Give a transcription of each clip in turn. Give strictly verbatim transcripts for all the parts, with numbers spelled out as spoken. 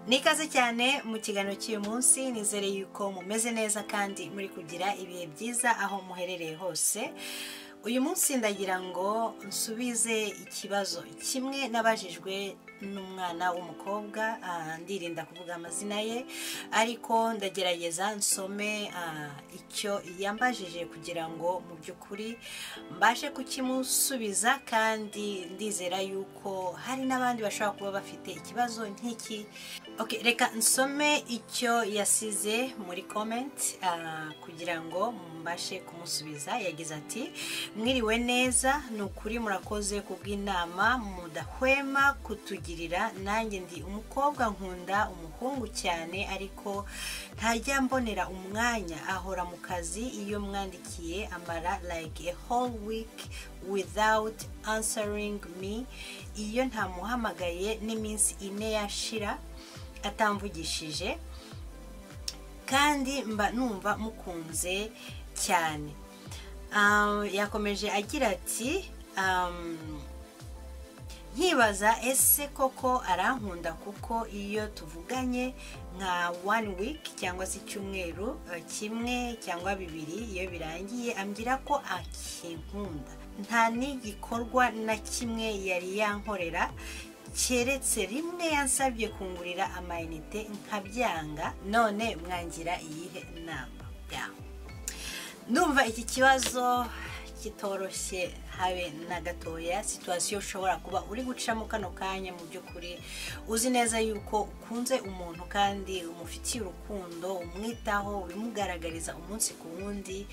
Nikaze cyane mu kiganiro cy'uyu munsi nizere yuko mumeze neza kandi muri kugira ibihe byiza aho muherereye hose. Uyu munsi ndagira ngo nsubize ikibazo kimwe nabajijwe n'umwana w'umukobwa, ndirinda kuvuga amazina ye ariko ndagerageza nsome icyo yambajije kugira ngo mu byukuri mbashe kukimusubiza, kandi ndizera yuko hari n'abandi bashobora kuba bafite ikibazo nk'iki. Okay, reka nsome icyo yasize muri comment uh, kugira ngo mbashe kumusubiza. Yagize ati: mwiriwe neza, nukuri murakoze kubw'inama mudahwema kutugirira. Nanjye ndi umukobwa nkunda umuhungu cyane ariko ntajya mbonera umwanya, ahora mu kazi. Iyo mwandikiye amara like a whole week without answering me. Iyo ntamuhamagaye n'iminsi ine yashira atamvugishije, kandi mba numva mukunze cyane. Um, yakomeje agira ati um, nkibaza ese koko arankunda, kuko iyo tuvuganye nka one week cyangwa se icyumweru uh, kimwe cyangwa bibiri, iyo birangiye ambwira ko akinkunda. Nta n'igikorwa na kimwe yari yankorera, keretse rimwe yansabye kungurira amayinite nkabyanga. None mwangira iyihe nama? yaho ndumva iki kibazo kitoroshye habe na gatoya. Situation ushobora kuba uri gucamo kano kanya, mu byukuri uzi neza yuko ukunze umuntu kandi umufitiye urukundo, umwitaho, ubimugaragariza umunsi ku wundi,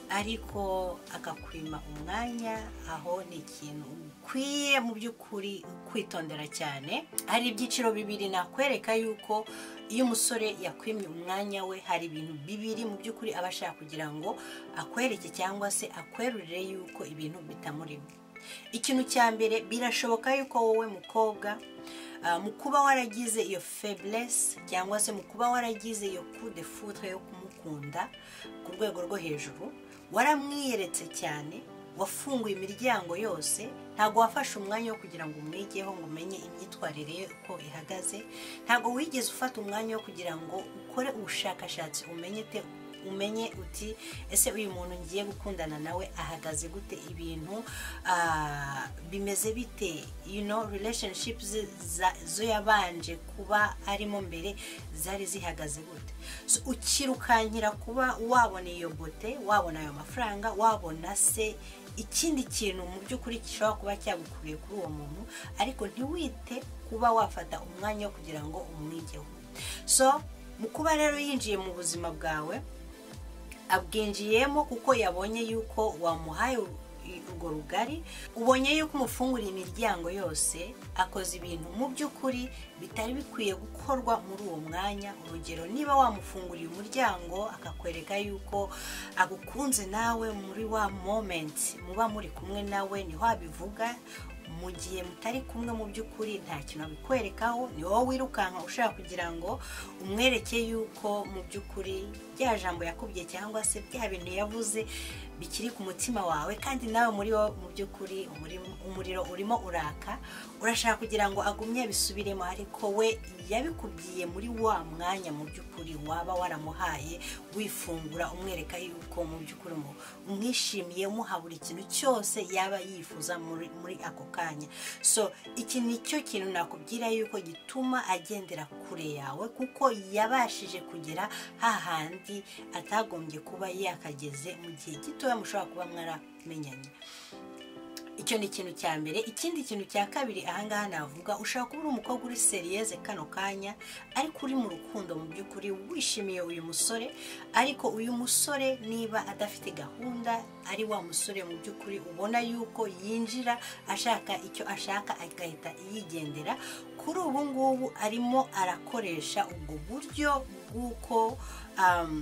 ariko akakwima umwanya. Aho ni ikintu ukwiye mu byukuri kwitondera cyane. Hari ibyiciro bibiri nakwereka yuko iyo umusore yakwimye umwanya we, hari ibintu bibiri mu byukuri aba ashaka kugira ngo akwereke cyangwa se akwerurire yuko ibintu bitamurimo. Ikintu cya mbere, birashoboka yuko wowe mukobwa uh, mu kuba waragize iyo faiblesse cyangwa se mu kuba waragize iyo coup de foudre yo kumukunda ku rwego rwo hejuru, waramwiyeretse cyane, wafunguye imiryango yose, ntago wafashe umwanya wo kugira ngo umwigeho ngo umenye imyitwarire uko ihagaze. Ntago wigeze ufata umwanya wo kugira ngo ukore ubushakashatsi umenye te umenye uti ese uyu muntu ngiye gukundana nawe ahagaze gute, ibintu uh, bimeze bite, you know relationships zo yabanje kuba arimo mbere zari zihagaze gute. So ukirukankira kuba wabona iyo bote, wabona ayo mafaranga, wabona se ikindi kintu mu byukuri gishobora kuba cyagukuriye kuri uwo muntu, ariko ntiwite kuba wafata umwanya wo kugira ngo umwigeho. So mu kuba rero yinjiye mu buzima bwawe, abwinjiyemo kuko yabonye yuko wamuhaye urwo rugari, ubonye yuko umufunguriye imiryango yose, akoze ibintu mu byukuri bitari bikwiye gukorwa muri uwo mwanya. Urugero, niba wamufunguriye umuryango akakwereka yuko agukunze nawe, muri wa moment muba muri kumwe nawe niho abivuga. Mu gihe mutari kumwe mu byukuri nta kintu abikwerekaho, ni wowe wirukanka ushaka kugira ngo umwereke yuko mu byukuri bya jambo yakubye cyangwa se bya bintu yavuze bikiri ku mutima wawe, kandi nawe muri wo mu byukuri umuriro urimo uraka, urashaka kugira ngo agumye bisubiremo, ariko we yabikubwiye muri wa mwanya mu byukuri waba waramuhaye wifungura, umwereka yuko mu byukuri umwishimiye, umuha buri kintu cyose yaba yifuza muri muri ako kanya. So iki nicyo kintu nakubwira yuko gituma agendera kure yawe, kuko yabashije kugera hahandi atagombye kuba yakageze mu gihe gito mushobora kuba mwaramenyanye. Icyo ni ikintu cya mbere. Ikindi kintu cya kabiri ahangaha navuga, ushaka kuba uri umukobwa uri seriyeuse kano kanya, ariko uri mu rukundo mu byukuri, wishimiye uyu musore, ariko uyu musore niba adafite gahunda, ari wa musore mu byukuri ubona yuko yinjira ashaka icyo ashaka agahita yigendera, kuri ubu ngubu arimo arakoresha ubwo buryo bw'uko um,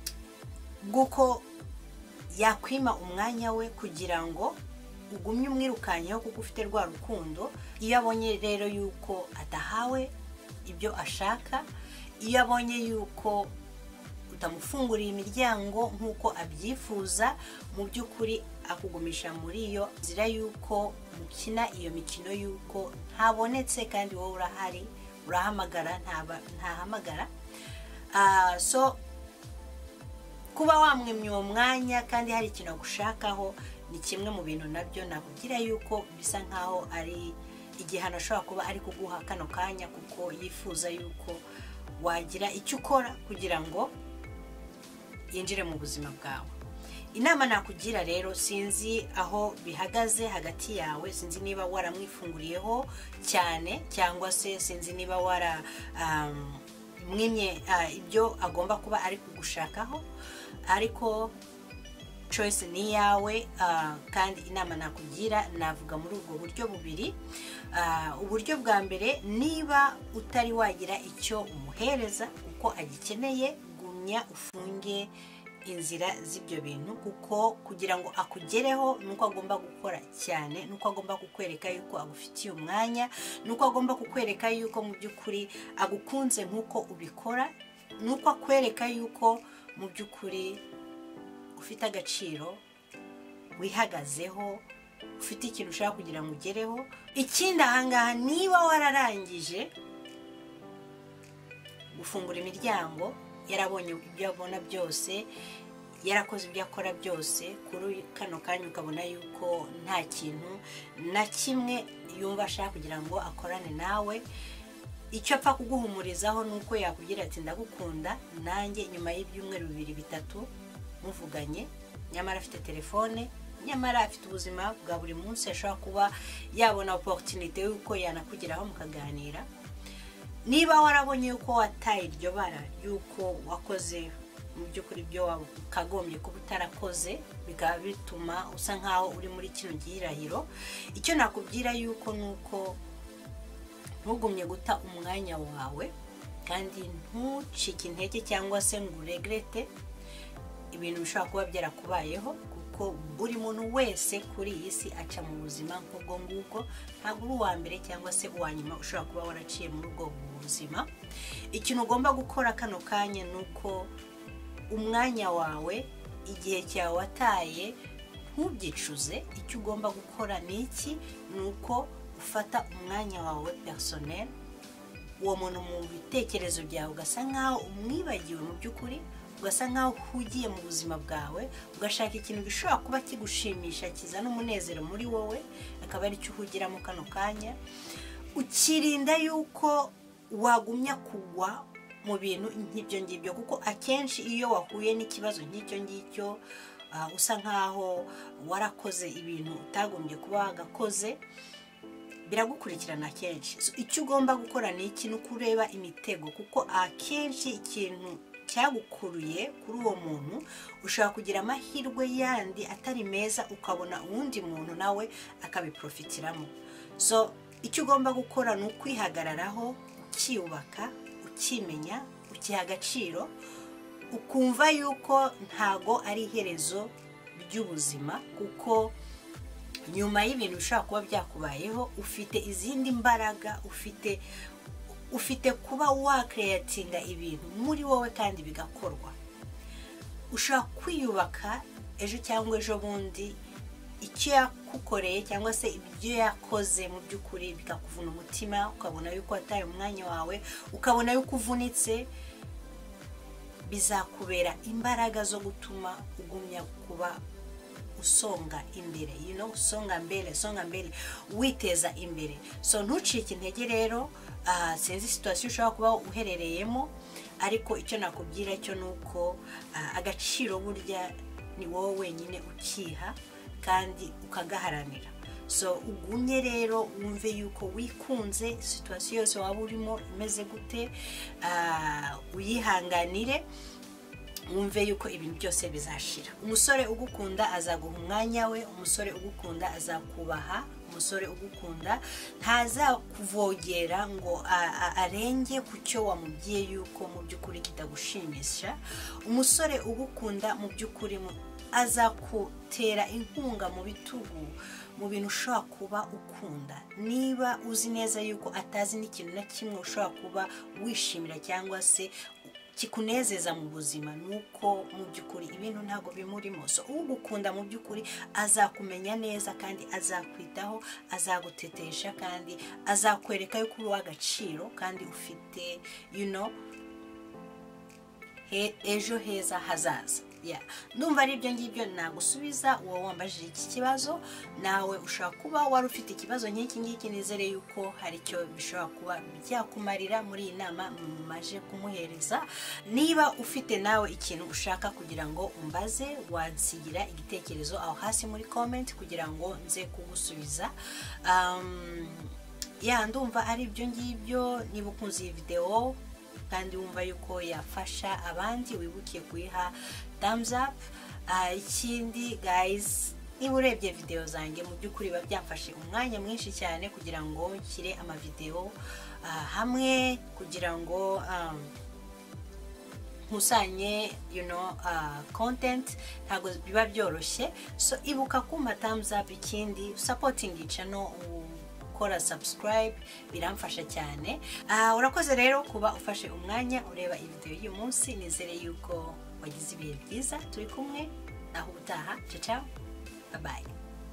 bw'uko yakwima umwanya we kugira ngo ugumye umwirukanyeho kuko ufite rwa rukundo. Iyo abonye rero yuko adahawe ibyo ashaka, iyo abonye yuko utamufunguriye imiryango nk'uko abyifuza, mu byukuri akugumisha muri iyo nzira yuko mukina iyo mikino yuko ntabonetse kandi wowe urahari urahamagara ntahamagara. So kuba wamwimye uwo mwanya kandi hari ikintu agushakaho ni kimwe mu bintu nabyo nakugira yuko bisa nkaho ari igihano ashobora kuba ari kuguha kano kanya, kuko yifuza yuko wagira icyo ukora kugira ngo yinjire mu buzima bwawe. Inama nakugira rero, sinzi aho bihagaze hagati yawe, sinzi niba waramwifunguriyeho cyane cyangwa se sinzi niba wara um, mwimye uh, ibyo agomba kuba ari kugushakaho, ariko choice ni yawe. Uh, kandi inama nakugira navuga muri ubwo buryo bubiri. Uh, uburyo bwa mbere, niba utari wagira icyo umuhereza uko agikeneye, gumya ufunge inzira z'ibyo bintu, kuko kugira ngo akugereho nuko agomba gukora cyane, nuko agomba kukwereka yuko agufitiye umwanya, nuko agomba kukwereka yuko mu by'ukuri agukunze nkuko ubikora, nuko akwereka yuko mu by'ukuri ufite agaciro, wihagazeho, ufite ikintu ushaka kugira ngo ugereho. Ikindi ahangaha, niba wararangije gufungura imiryango, yarabonye ibyo abona byose, yarakoze ibyo akora byose, kuri kano kanya ukabona yuko nta kintu na kimwe yumva ashaka kugira ngo akorane nawe, icyo apfa kuguhumurizaho nuko yakugira ati ndagukunda, nanjye nyuma y'ibyumweru bibiri bitatu muvuganye, nyamara afite telefone, nyamara afite ubuzima bwa buri munsi, ashobora kuba yabona opportunity yuko yanakugeraho mukaganira. Niba warabonye yuko wataye iryo bara, yuko wakoze mu by'ukuri ibyo wakagombye kuba utarakoze, bikaba bituma usa nkaho uri muri kino gihirahiro, icyo nakubwira yuko nuko ntugumye guta umwanya wawe, kandi ntucike intege cyangwa se ngo uregrete ibintu bishobora kuba byarakubayeho, kuko buri muntu wese kuri iyi si aca mu buzima nk'ubwo ngubwo, ntabwo uri uwa mbere cyangwa se uwa nyuma ushobora kuba waraciye muri ubwo buzima. Ikintu ugomba gukora kano kanya nuko umwanya wawe, igihe cyawe wataye, ntubyicuze. Icyo ugomba gukora ni iki? Nuko ufata umwanya wawe personnel, uwo muntu mu bitekerezo byawe ugasa nkaho umwibagiwe mu by'ukuri, ugasa nkaho uhugiye mu buzima bwawe, ugashaka ikintu gishobora kuba kigushimisha, kizana umunezero muri wowe, akaba ari cyo uhugiramo kano kanya. Ukirinda yuko wagumya kugwa mu bintu nk'ibyo ngibyo, kuko akenshi iyo wahuye n'ikibazo nk'icyo ngicyo, uh, usa nkaho warakoze ibintu utagombye kuba wagakoze, biragukurikirana kenshi. So, icyo ugomba gukora ni iki? Ni ukureba imitego, kuko akenshi ikintu cyagukuruye kuri uwo muntu ushaka kugira amahirwe yandi atari meza, ukabona uwundi muntu nawe akabiprofitiramo. So icyo ugomba gukora ni ukwihagararaho, ukiyubaka, ukimenya, ukiha agaciro, ukumva yuko ntago ari iherezo ry'ubuzima, kuko nyuma y'ibintu bishobora kuba byakubayeho ufite izindi mbaraga, ufite ufite kuba wakreatinga ibintu muri wowe kandi bigakorwa. Ushaka kwiyubaka ejo cyangwa ejo bundi, icyo yakukoreye cyangwa se ibyo yakoze mu by'ukuri bikakuvuna umutima, ukabona yuko wataye umwanya wawe, ukabona yuko uvunitse, bizakubera imbaraga zo gutuma ugumya kuba usonga imbere, you know, songa mbele, songa mbele, witeza imbere. So ntucike intege rero. Uh, sinzi situation ushobora kuba uherereyemo, ariko icyo nakubwira cyo nuko uh, agaciro burya ni wowe wenyine ukiha kandi ukagaharanira. So ugumye rero wumve yuko wikunze, situation yose waba urimo imeze gute, uh, uyihanganire, wumve yuko ibintu byose bizashira. Umusore ugukunda azaguha umwanya we, umusore ugukunda azakubaha, umusore ugukunda ntazakuvogera ngo arenge ku cyo wamubwiye yuko mu by'ukuri kitagushimisha. Umusore ugukunda mu by'ukuri azakutera inkunga mu bitugu, mu bintu ushobora kuba ukunda, niba uzi neza yuko atazi n'ikintu na kimwe ushobora kuba wishimira cyangwa se kikunezeza mu buzima nuko mu byukuri ibintu ntago bimurimo. So ugukunda mu byukuri azakumenya neza kandi azakwitaho, azagutetesha kandi azakwereka yuko uri w'agaciro kandi ufite you know he, ejo heza hazaza. Yeah. Ndumva ari ibyo ngibyo nagusubiza uwo wambajije iki kibazo. Nawe ushaka kuba wari ufite ikibazo nk'iki ngiki, nizere yuko hari cyo bishobora kuba byakumarira muri iyi nama maje kumuhereza. Niba ufite nawe ikintu ushaka kugira ngo umbaze, wansigira igitekerezo aho hasi muri comment kugira ngo nze kugusubiza. Um, yeah, ndumva ari ibyo ngibyo. Niba ukunze iyi video kandi wumva yuko yafasha abandi, wibukiye kuyiha thumbs up. Uh, ikindi guys, niba urebye video zanjye mu byukuri biba byamfashe umwanya mwinshi cyane kugira ngo nshyire ama video uh, hamwe kugira ngo um, nkusanye you know uh, content, ntago biba byoroshye. So ibuka kumpa thumbs up, ikindi supporting channel, kora subscribe, biramfasha cyane. Uh, urakoze rero kuba ufashe umwanya ureba iyi video y'uyu munsi. Nizere yuko wagize ibihe byiza. Turi kumwe naho utaha. Ciao ciao, bye bye.